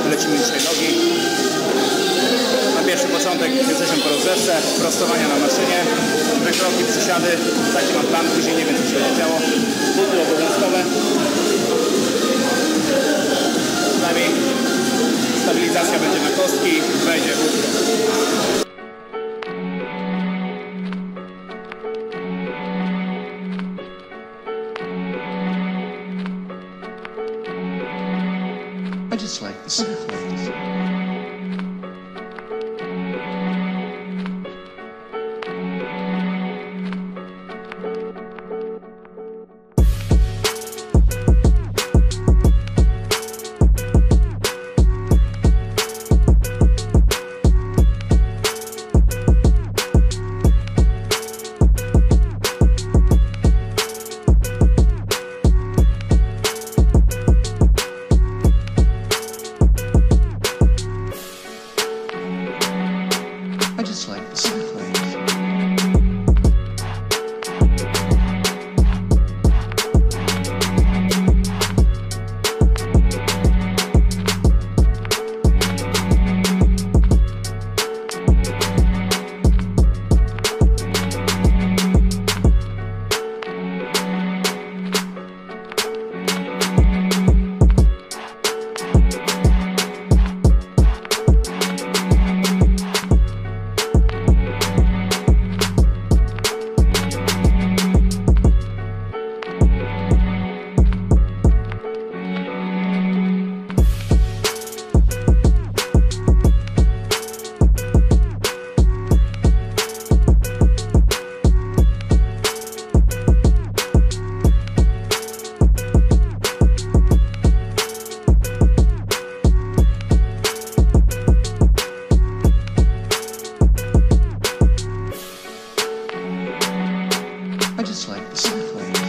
lecimy dzisiaj nogi. Na pierwszy początek jesteśmy po rozgrzewce, prostowania na maszynie, wykroki, przysiady. Taki mam plan, później nie wiem co się będzie działo. Buty obowiązkowe. Z nami stabilizacja będzie na kostki, wejdzie butro. I just like the sound. I just like the sound. I just like the sound.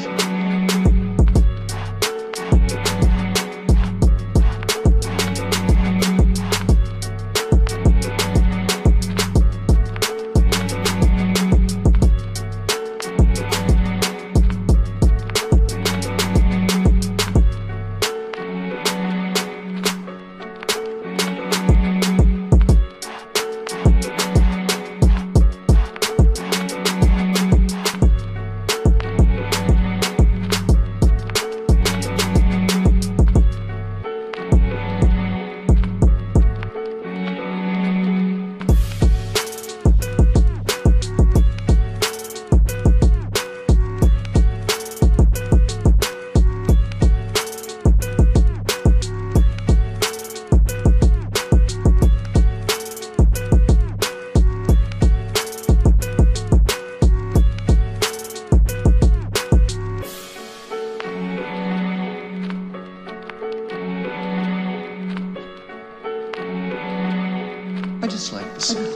I just like the sound.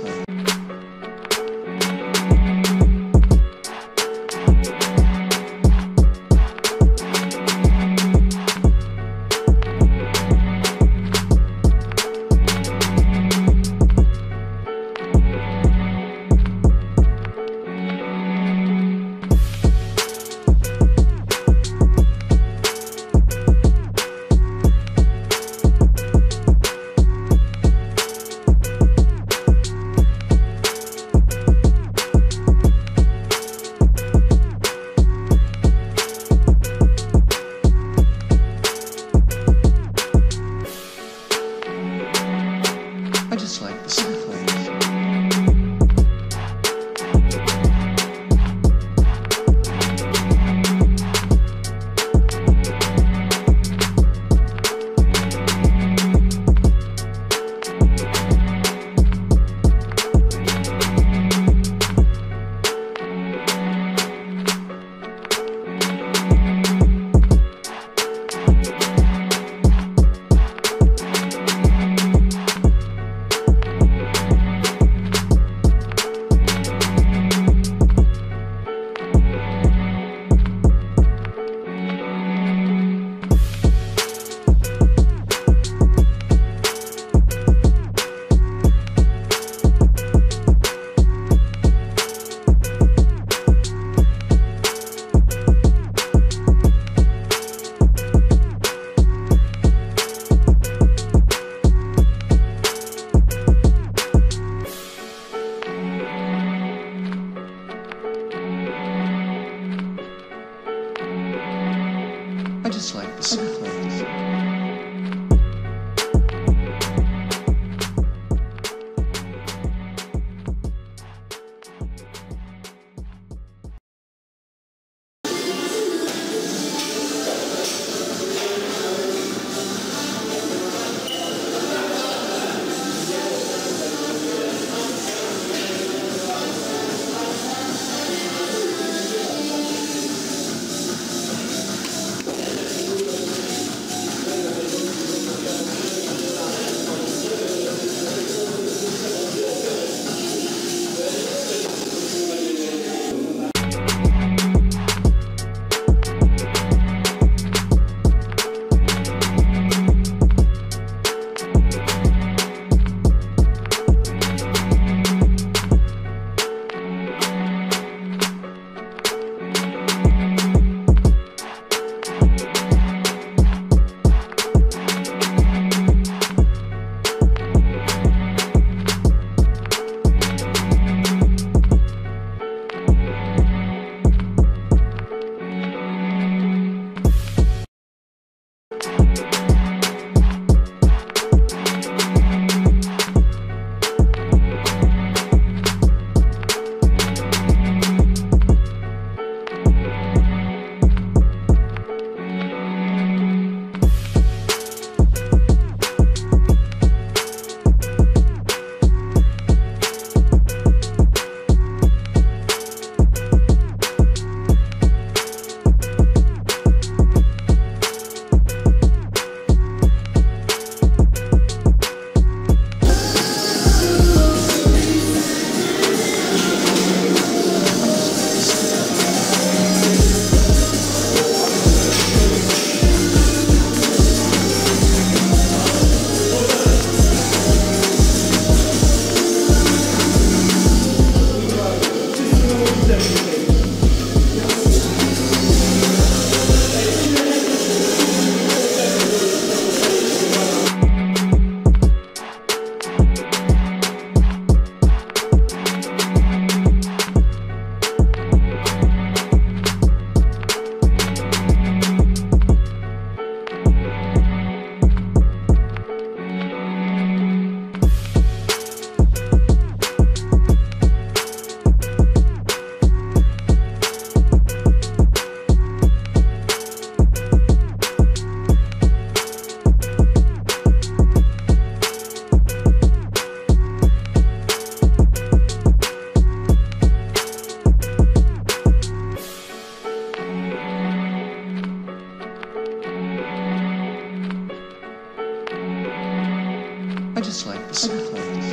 just like the sound.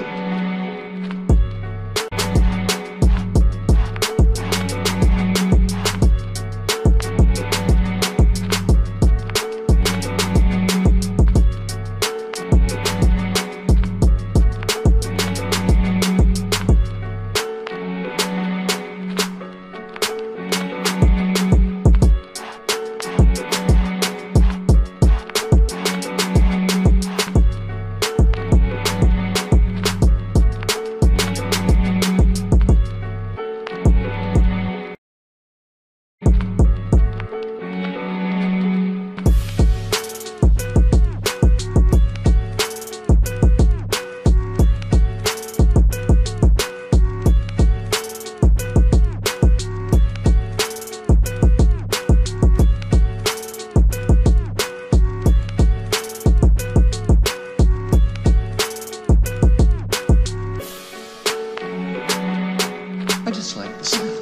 I just like the sound.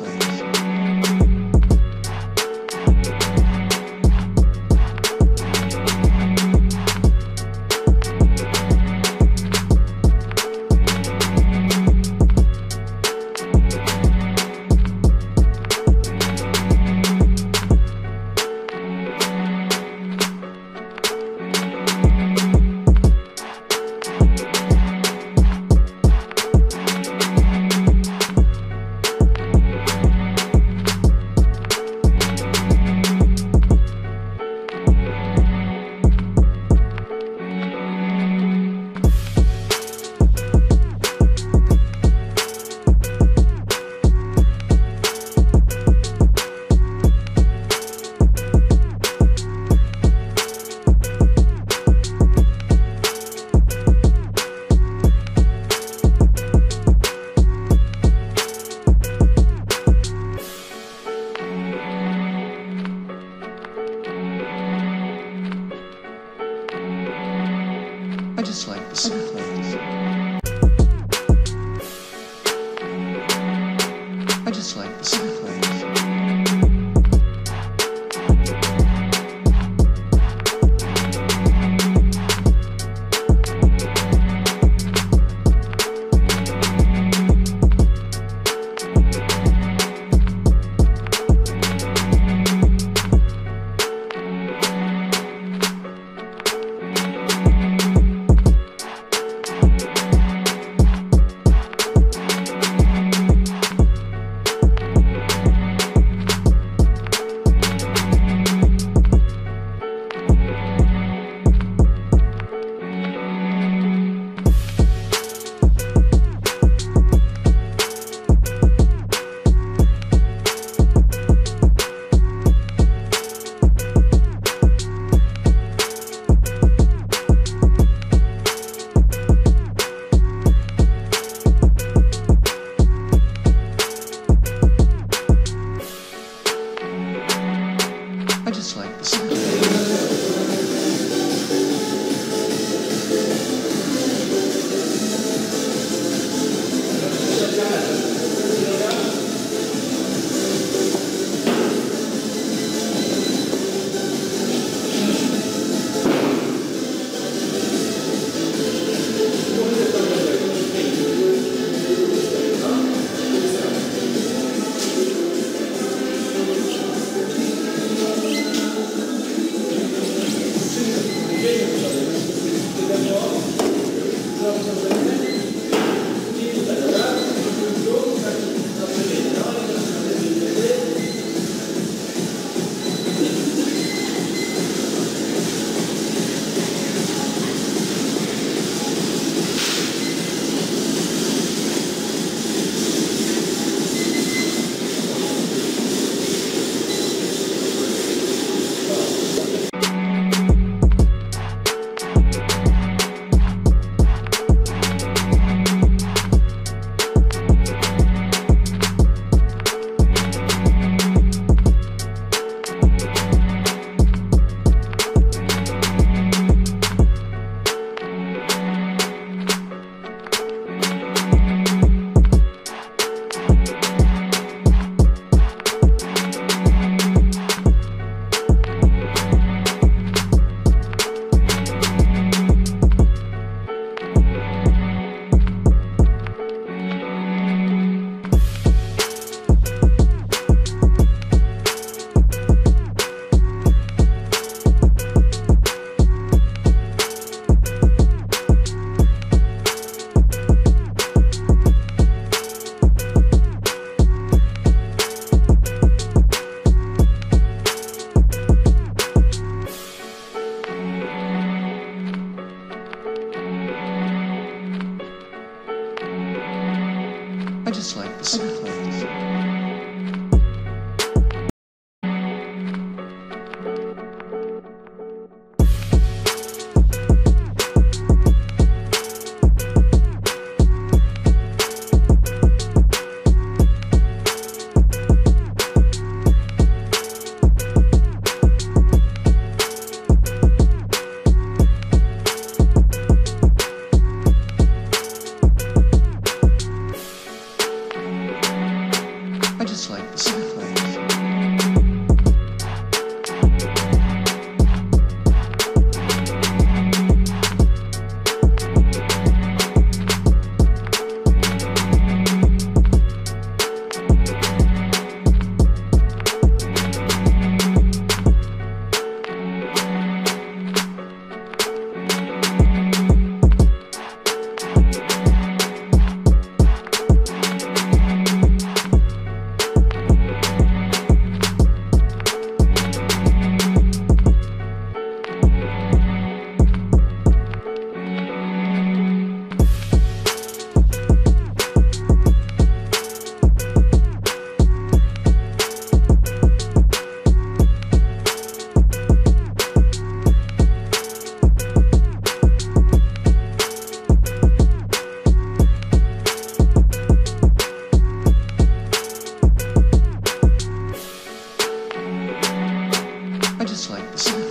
I just like the sound. I just like the sound. I just like the sound. just like the simple. I just like the simple. I just like the simple.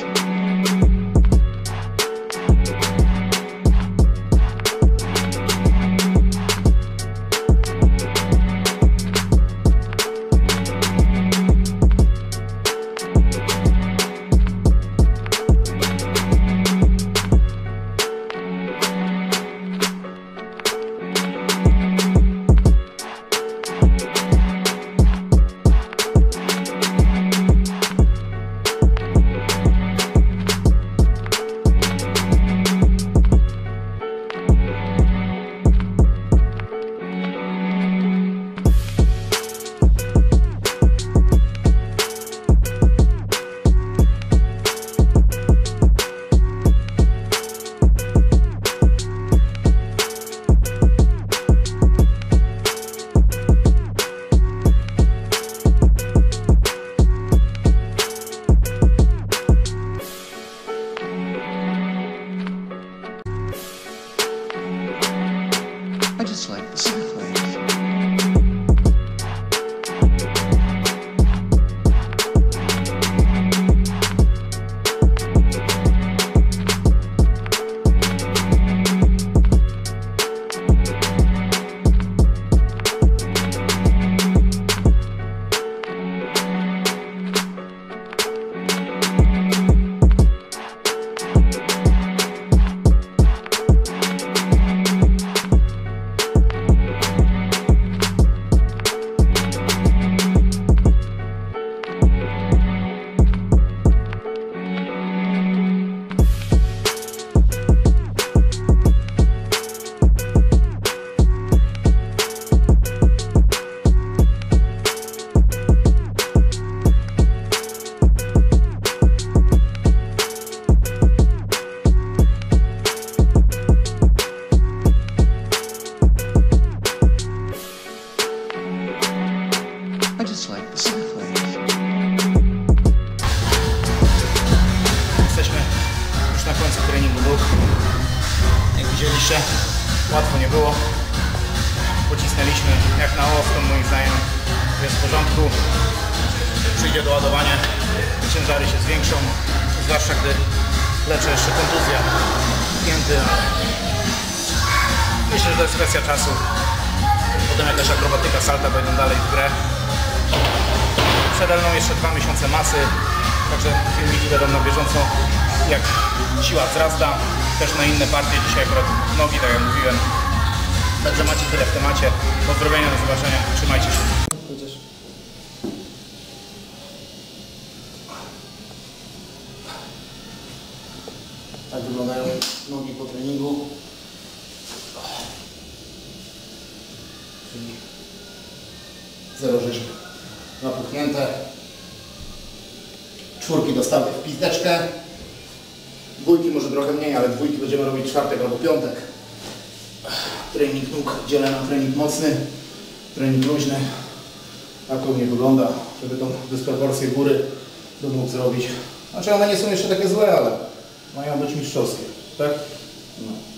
I just like the simple. I just like the simple. Jesteśmy już na końcu treningu nóg. Jak widzieliście, łatwo nie było. Pocisnęliśmy jak na ostro, moim zdaniem jest w porządku. Przyjdzie doładowanie, ciężary się zwiększą, zwłaszcza gdy leczy jeszcze kontuzja pięty. Myślę, że to jest kwestia czasu. Potem jakaś akrobatyka, salta wejdą dalej w grę. Przede mną jeszcze 2 miesiące masy, także filmiki będą na bieżąco, jak siła wzrasta, też na inne partie, dzisiaj akurat nogi, tak jak mówiłem. Także macie tyle w temacie. Pozdrowienia, do zobaczenia, trzymajcie się. Tak wyglądają nogi po treningu. Czyli 0 rzeźb napuchnięte. Czwórki dostały w pizdeczkę. Dwójki może trochę mniej, ale dwójki będziemy robić czwartek albo piątek. Trening nóg dzielę na trening mocny trening luźny. Tak u mnie wygląda, żeby tą dysproporcję góry bym mógł zrobić. Znaczy one nie są jeszcze takie złe, ale mają być mistrzowskie, tak? No.